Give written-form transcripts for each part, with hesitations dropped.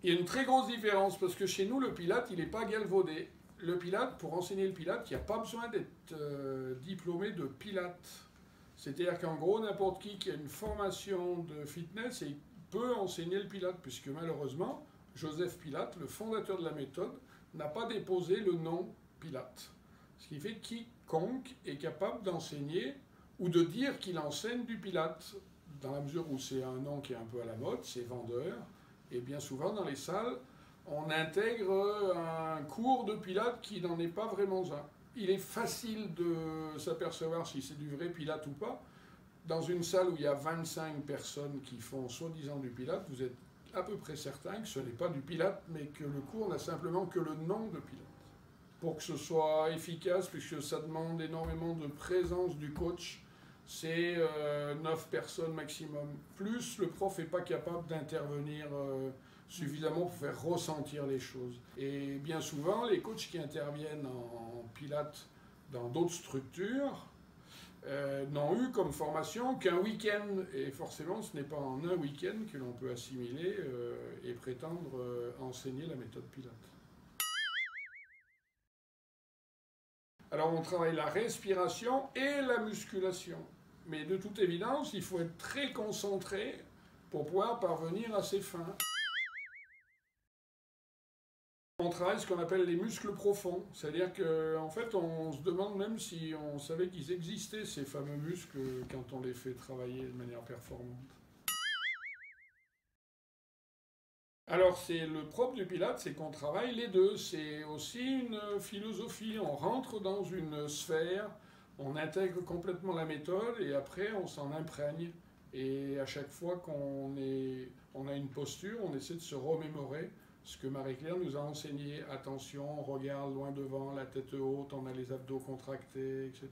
Il y a une très grosse différence parce que chez nous, le Pilate, il n'est pas galvaudé. Le Pilate, pour enseigner le Pilate, il n'y a pas besoin d'être diplômé de Pilate. C'est-à-dire qu'en gros, n'importe qui a une formation de fitness peut enseigner le Pilate, puisque malheureusement, Joseph Pilate, le fondateur de la méthode, n'a pas déposé le nom Pilate. Ce qui fait que quiconque est capable d'enseigner ou de dire qu'il enseigne du Pilate, dans la mesure où c'est un nom qui est un peu à la mode, c'est vendeur, et bien souvent dans les salles, on intègre un cours de Pilate qui n'en est pas vraiment un. Il est facile de s'apercevoir si c'est du vrai Pilate ou pas. Dans une salle où il y a 25 personnes qui font soi-disant du Pilate, vous êtes à peu près certain que ce n'est pas du Pilate, mais que le cours n'a simplement que le nom de Pilate. Pour que ce soit efficace, puisque ça demande énormément de présence du coach, c'est 9 personnes maximum. Plus le prof n'est pas capable d'intervenir suffisamment pour faire ressentir les choses. Et bien souvent, les coachs qui interviennent en Pilate dans d'autres structures n'ont eu comme formation qu'un week-end. Et forcément, ce n'est pas en un week-end que l'on peut assimiler et prétendre enseigner la méthode Pilate. Alors on travaille la respiration et la musculation. Mais de toute évidence, il faut être très concentré pour pouvoir parvenir à ses fins. On travaille ce qu'on appelle les muscles profonds. C'est-à-dire qu'en fait, on se demande même si on savait qu'ils existaient, ces fameux muscles, quand on les fait travailler de manière performante. Alors, c'est le propre du Pilate, c'est qu'on travaille les deux. C'est aussi une philosophie. On rentre dans une sphère, on intègre complètement la méthode et après, on s'en imprègne. Et à chaque fois qu'on a une posture, on essaie de se remémorer ce que Marie-Claire nous a enseigné. Attention, on regarde loin devant, la tête haute, on a les abdos contractés, etc.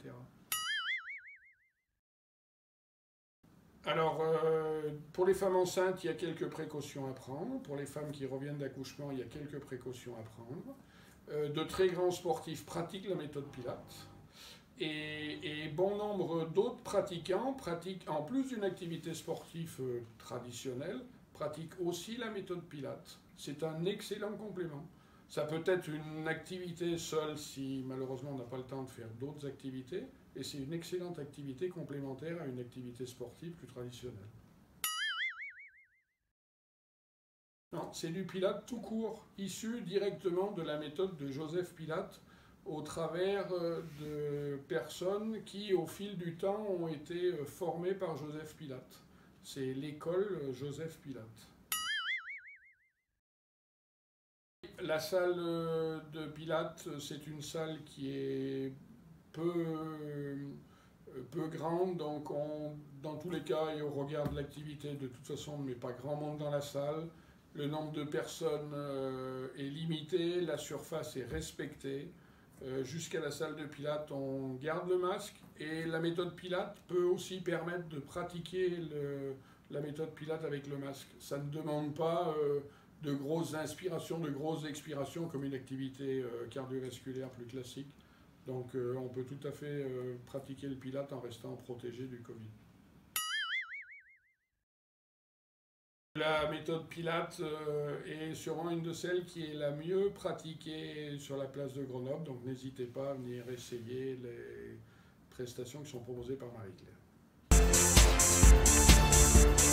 Alors, pour les femmes enceintes, il y a quelques précautions à prendre. Pour les femmes qui reviennent d'accouchement, il y a quelques précautions à prendre. De très grands sportifs pratiquent la méthode Pilate. Et bon nombre d'autres pratiquants pratiquent, en plus d'une activité sportive traditionnelle, pratiquent aussi la méthode Pilate. C'est un excellent complément. Ça peut être une activité seule si malheureusement on n'a pas le temps de faire d'autres activités, et c'est une excellente activité complémentaire à une activité sportive plus traditionnelle. Non, c'est du Pilate tout court, issu directement de la méthode de Joseph Pilate, au travers de personnes qui, au fil du temps, ont été formées par Joseph Pilate. C'est l'école Joseph Pilate. La salle de Pilate, c'est une salle qui est peu grande, donc dans tous les cas, et au regard de l'activité, de toute façon, on ne met pas grand monde dans la salle. Le nombre de personnes est limité, la surface est respectée. Jusqu'à la salle de Pilate, on garde le masque, et la méthode Pilate peut aussi permettre de pratiquer la méthode Pilate avec le masque. Ça ne demande pas de grosses inspirations, de grosses expirations comme une activité cardiovasculaire plus classique. Donc on peut tout à fait pratiquer le Pilate en restant protégé du Covid. La méthode Pilate est sûrement une de celles qui est la mieux pratiquée sur la place de Grenoble, donc n'hésitez pas à venir essayer les prestations qui sont proposées par Marie-Claire.